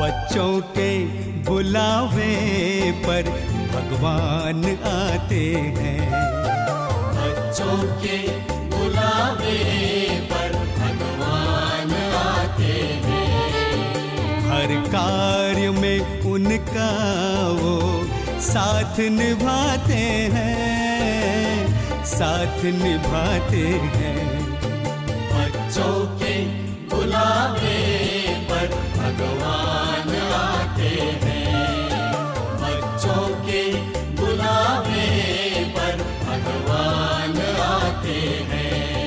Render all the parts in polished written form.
बच्चों के बुलावे पर भगवान आते हैं। बच्चों के बुलावे पर भगवान आते हैं। हर कार्य में उनका वो साथ निभाते हैं, साथ निभाते हैं। बच्चों के बुलावे पर भगवान आते हैं। बच्चों के बुलावे पर भगवान आते हैं।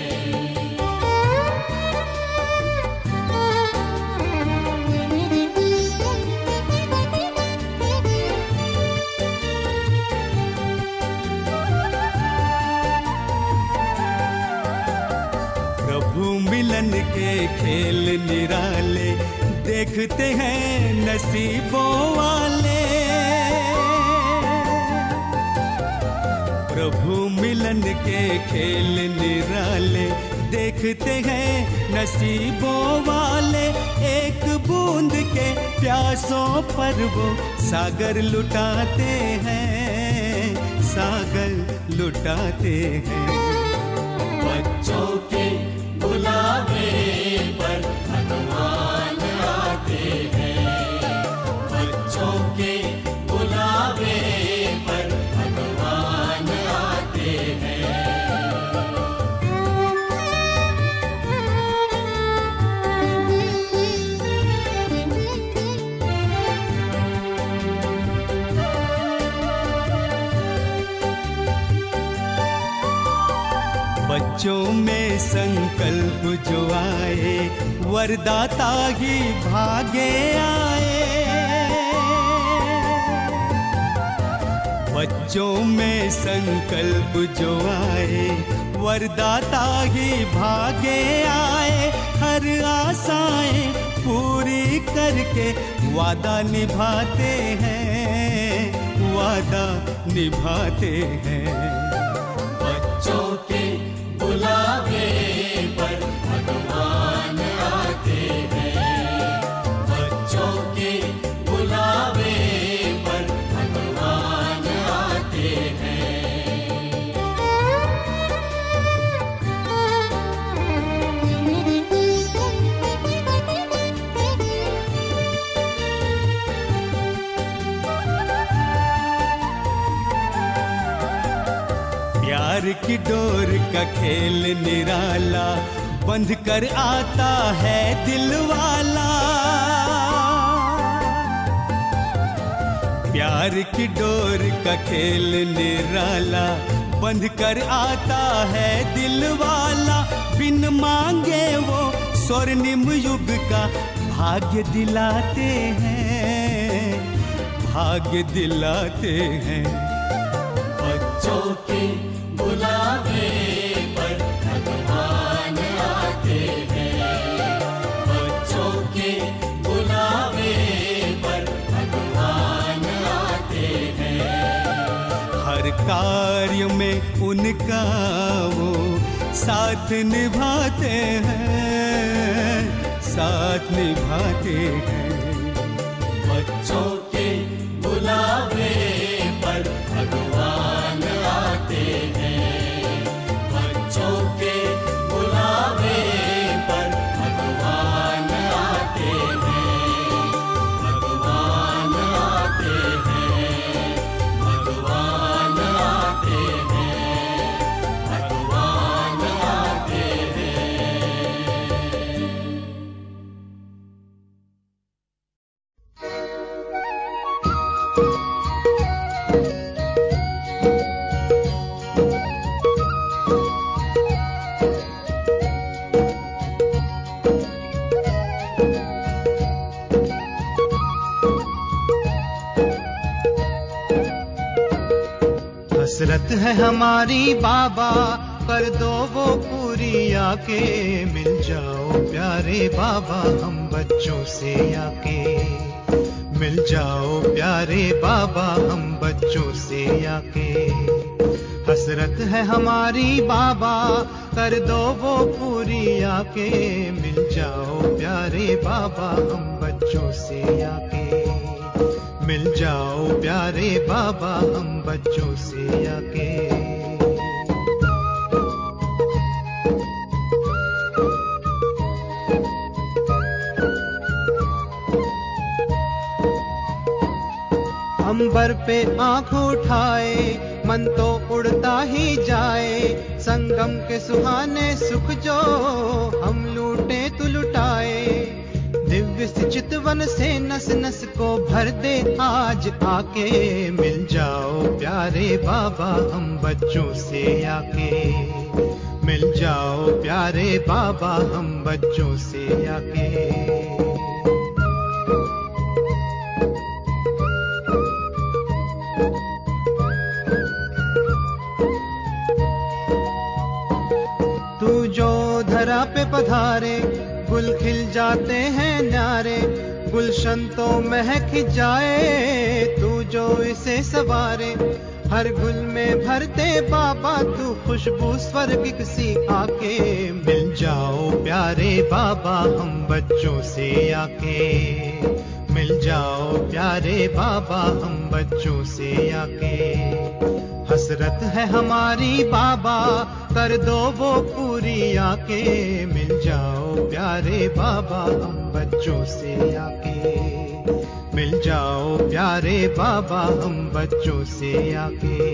मिलन के खेल निराले देखते हैं नसीबों वाले। प्रभु मिलन के खेल निराले देखते हैं नसीबों वाले। एक बूंद के प्यासों पर वो सागर लुटाते हैं, सागर लुटाते हैं। बच्चों के बुलावे पर भगवान आते हैं। बच्चों के बुलावे पर भगवान आते हैं। बच्चों में संकल्प जो आए वरदाता ही भागे आए। बच्चों में संकल्प जो आए वरदाता ही भागे आए। हर आशाएं पूरी करके वादा निभाते हैं, वादा निभाते हैं। बच्चों के बुलावे पर भगवान आते हैं। बच्चों के बुलावे पर भगवान आते हैं। प्यार की डोर का खेल निराला बंध कर आता है दिल वाला। प्यार की डोर का खेल निराला बंध कर आता है दिल वाला। बिन मांगे वो स्वर्णिम युग का भाग्य दिलाते हैं, भाग्य दिलाते हैं। बच्चों के बुलावे पर भगवान आते हैं। बच्चों के बुलावे पर भगवान आते हैं। हर कार्य में उनका वो साथ निभाते हैं, साथ निभाते हैं। बच्चों के बुलावे पर भगवान आते हैं। बच्चों के बुलावे पर भगवान आते हैं। भगवान आते हैं। भगवान आते हैं। भगवान आते हैं। हसरत है हमारी बाबा कर दो वो पूरी आके। मिल जाओ प्यारे बाबा हम बच्चों से आके। मिल जाओ प्यारे बाबा हम बच्चों से आके। हसरत है हमारी बाबा कर दो वो पूरी आके। मिल जाओ प्यारे बाबा हम बच्चों से आके। मिल जाओ प्यारे बाबा हम बच्चों से आके। अंबर पे आंख उठाए मन तो उड़ता ही जाए, संगम के सुहाने सुख जो हम लूटे तो लुटाए। दिव्य चितवन से नस नस को भर दे आज आके, मिल जाओ प्यारे बाबा हम बच्चों से आके। मिल जाओ प्यारे बाबा हम बच्चों से आके। धरा पे पधारे गुल खिल जाते हैं न्यारे, गुलशन तो महक जाए तू जो इसे सवारे। हर गुल में भरते बाबा तू खुशबू स्वर्गिक सी आके, मिल जाओ प्यारे बाबा हम बच्चों से आके। मिल जाओ प्यारे बाबा हम बच्चों से आके। हसरत है हमारी बाबा कर दो वो पूरी आके, मिल जाओ प्यारे बाबा हम बच्चों से आके। मिल जाओ प्यारे बाबा हम बच्चों से आके।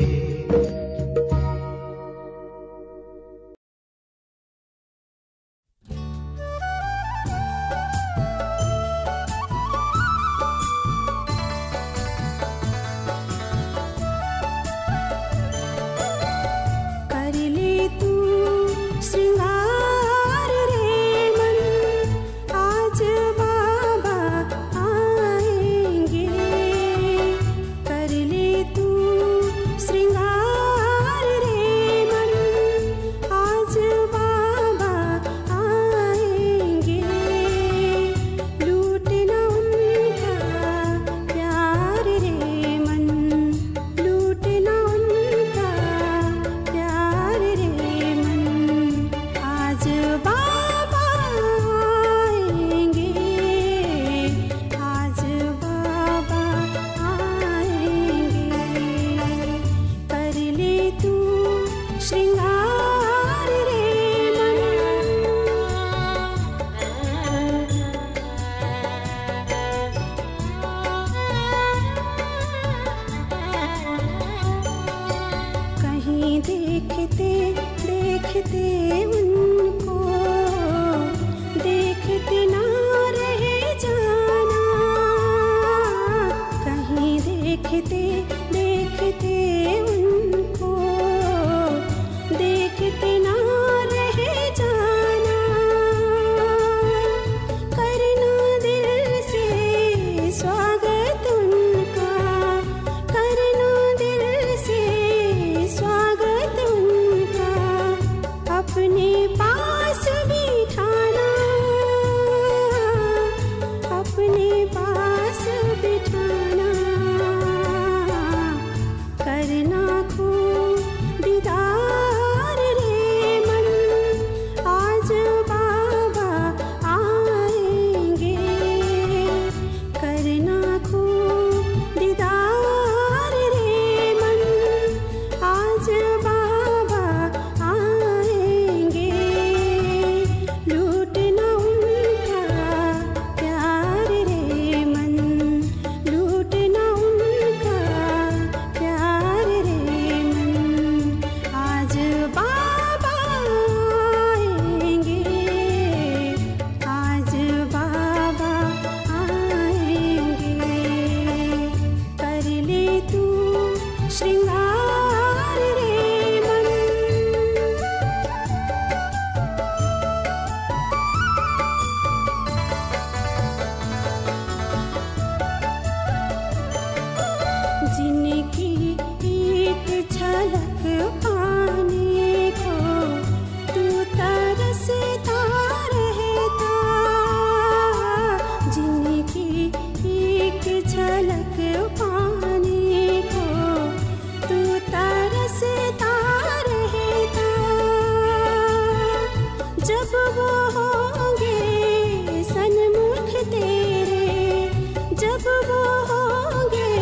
जब वो होंगे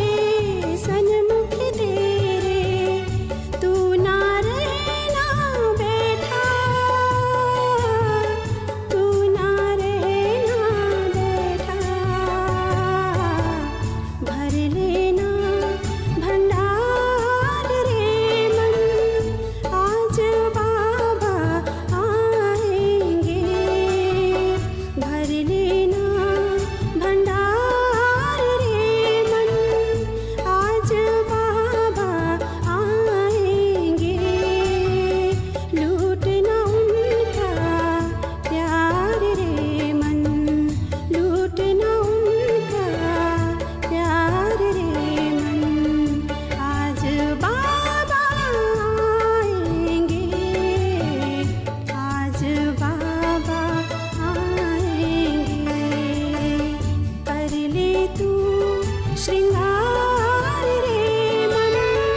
तू श्रृंगार रे मन।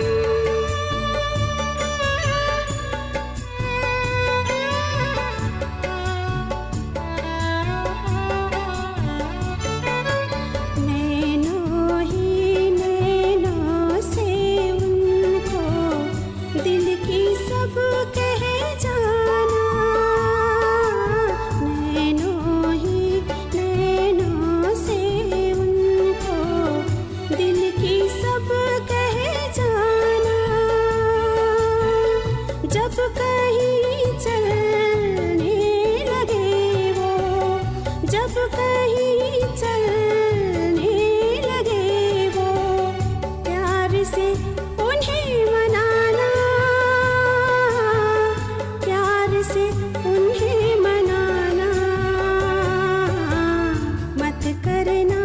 नैनों ही नैनों से उनको दिल की सब कह जाना। नैनों ही नैनों से उनको दिल की सब कह जाना। जब कहीं चलने लगे वो, जब कहीं चलने लगे वो, प्यार से उन्हें मनाना, प्यार से उन्हें मनाना। मत करना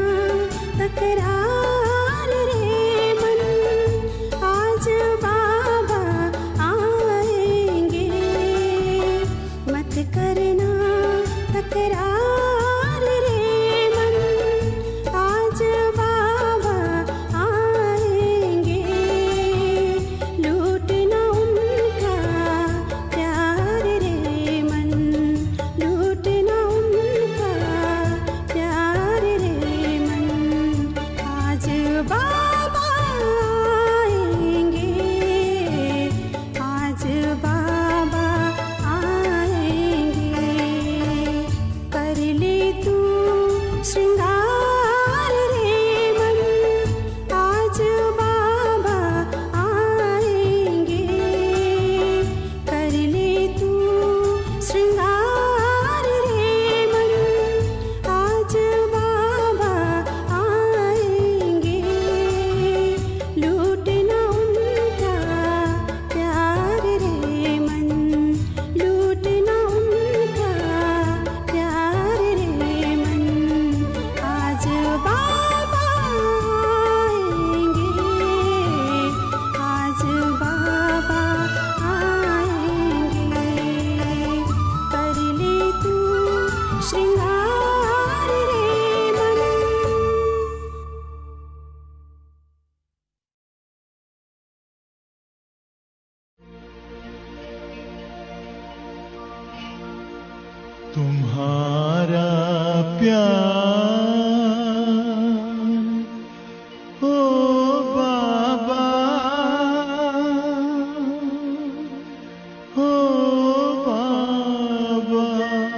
तकरार रे मन, आज बाबा आएंगे। मत करना तकरार रे मन, आज बाबा आएंगे। लूटना उनका प्यार रे मन, लूटना उनका प्यार रे मन। आज बाबा आएंगे, आज बाबा आएंगे। कर ले तू श्रृंगार रे मन, आज बाबा आएंगे। कर ले तू श्रृंगार रे मन, आज बाबा आएंगे। लूटना उनका प्यार रे मन, लूटना उनका प्यार रे मन। आज बाबा आएंगे, आज बाबा आएंगे। कर ले तू श्रृंगार रे मन। तुम्हारा प्यार ओ बाबा, ओ बाबा।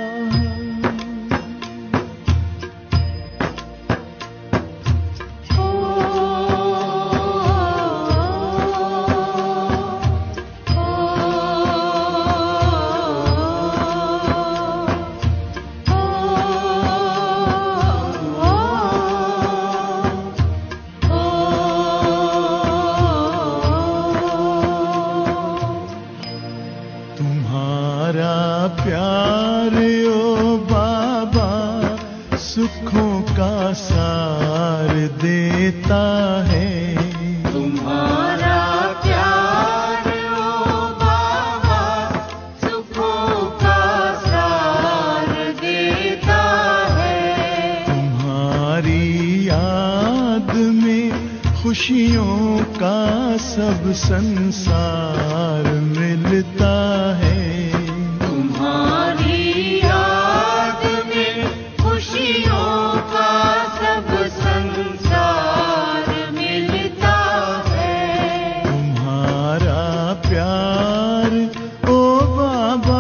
तुम्हारा प्यार ओ बाबा सुखों का सार देता है। तुम्हारा प्यार ओ बाबा सुखों का सार देता है। तुम्हारी याद में खुशियों का सब संसार मिलता है। तुम्हारी याद में खुशियों का सब संसार मिलता है। तुम्हारा प्यार ओ बाबा,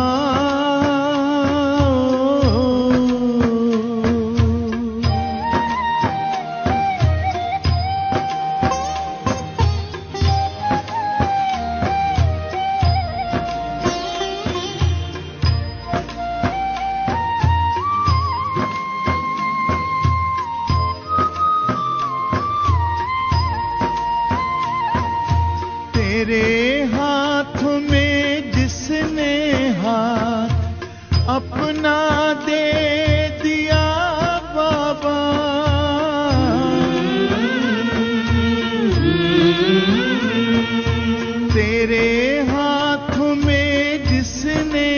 तेरे हाथ में जिसने हाथ अपना दे दिया बाबा, तेरे हाथ में जिसने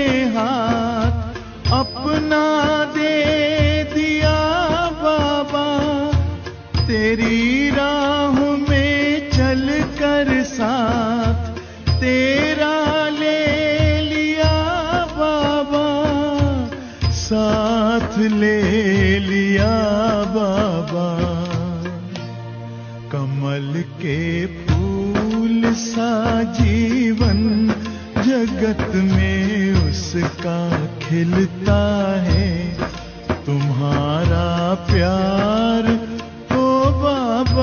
हाथ अपना दे दिया बाबा, तेरी राह में चल कर साथ तेरा ले लिया बाबा, साथ ले लिया बाबा। कमल के फूल सा जीवन जगत में उसका खिलता है, तुम्हारा प्यार ओ बाबा।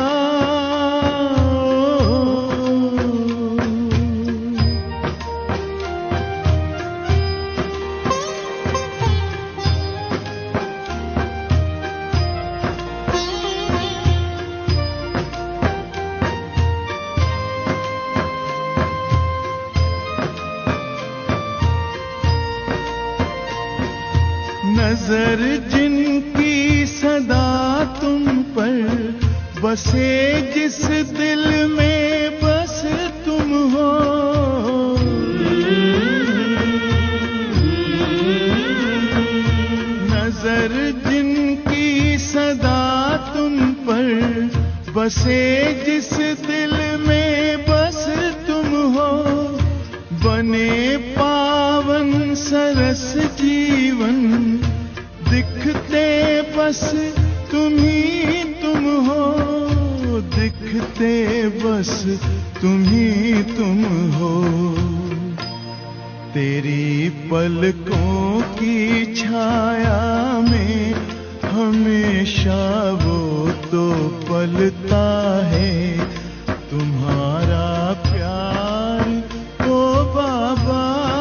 नजर जिनकी सदा तुम पर बसे, जिस दिल में बस तुम हो, नजर जिनकी सदा तुम पर बसे, जिस दिल में बस तुम हो, बने पावन सरस जीवन दिखते बस तुम ही तुम हो, दिखते बस तुम ही तुम हो। तेरी पलकों की छाया में हमेशा वो तो पलता है, तुम्हारा प्यार ओ बाबा।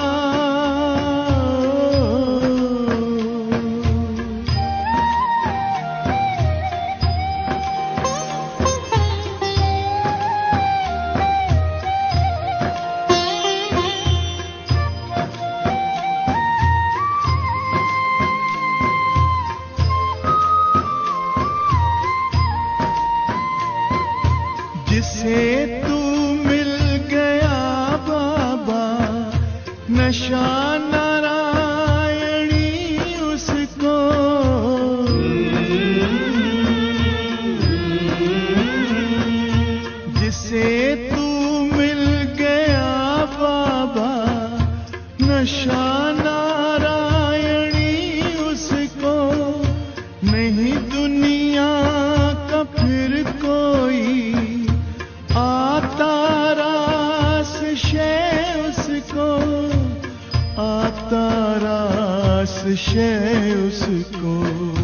जिसे तू मिल गया बाबा, नशा नारायणी उसको, जिसे तू मिल गया बाबा, नशा नारायणी उसको, नहीं दुनिया का फिर कोई आता रास शय उसको, आता रास शय उसको।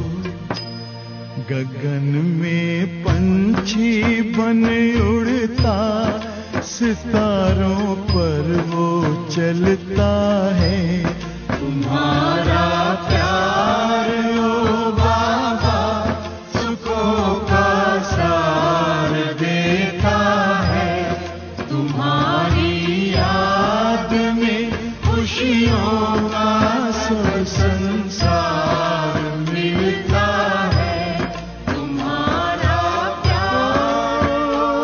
गगन में पंछी बन उड़ता, सितारों पर वो चलता है, तुम्हारा प्यार ओ बाबा सुखों का सार देता है, तुम्हारी याद में खुशियों का सब संसार मिलता है, तुम्हारा प्यार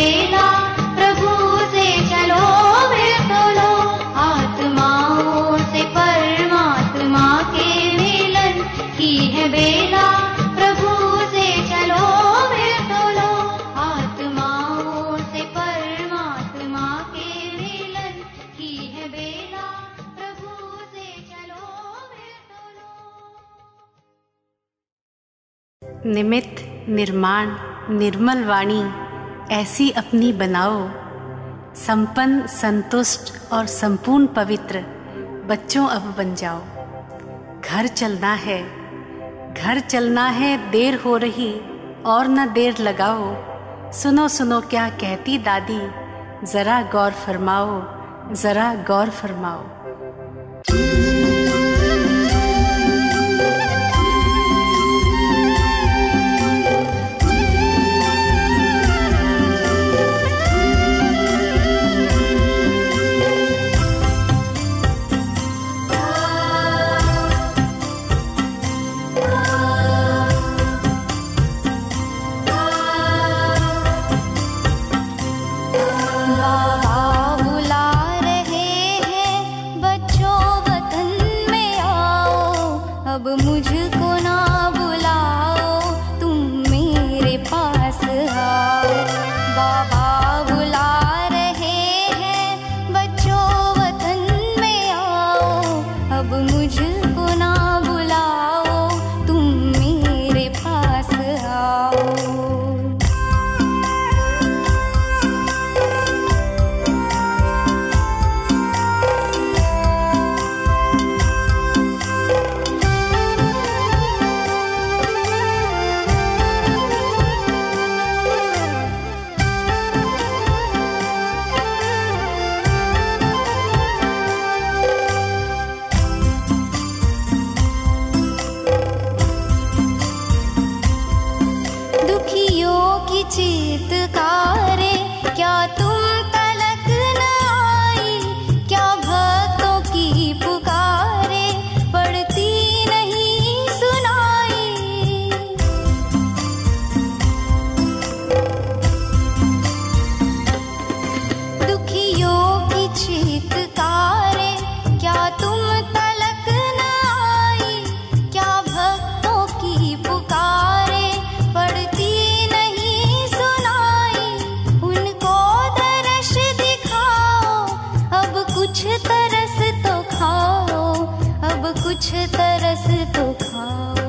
बेला प्रभु से चलो फिर तो लो, आत्माओं से परमात्मा के मिलन की है बेला प्रभु से चलो फिर तो लो, आत्माओं से परमात्मा के मिलन की है बेला प्रभु से चलो फिर तो लो। निमित्त निर्माण निर्मल वाणी ऐसी अपनी बनाओ, संपन्न संतुष्ट और संपूर्ण पवित्र बच्चों अब बन जाओ। घर चलना है देर हो रही और न देर लगाओ, सुनो सुनो क्या कहती दादी, जरा गौर फरमाओ, जरा गौर फरमाओ। अब मुझको ना बुलाओ, तुम मेरे पास आओ। बाबा बुला रहे हैं बच्चों वतन में आओ, अब मुझको ना बुलाओ, तुम मेरे पास आओ। चीतकारे क्या तुम तलक न आई, क्या भक्तों की पुकारे पड़ती नहीं सुनाई। दुखियों की चीतकारे क्या तुम तलक न आई, क्या भक्तों की पुकारे पड़ती तरस तो खाओ, अब कुछ तरस तो खाओ।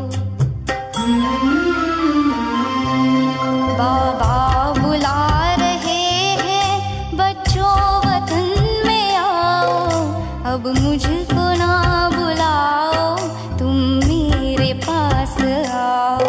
बाबा बुला रहे हैं बच्चों वतन में आओ, अब मुझको ना बुलाओ, तुम मेरे पास आओ।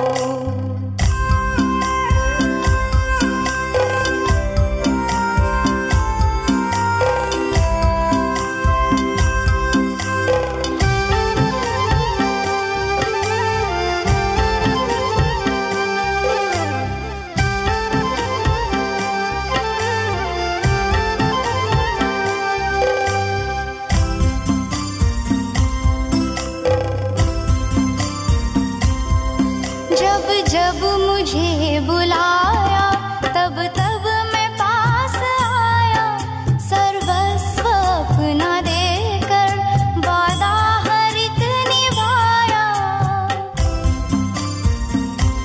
जब मुझे बुलाया तब तब मैं पास आया, सर्वस्व अपना देकर वादा हर एक निभाया।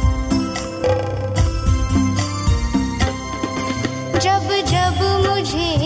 जब जब मुझे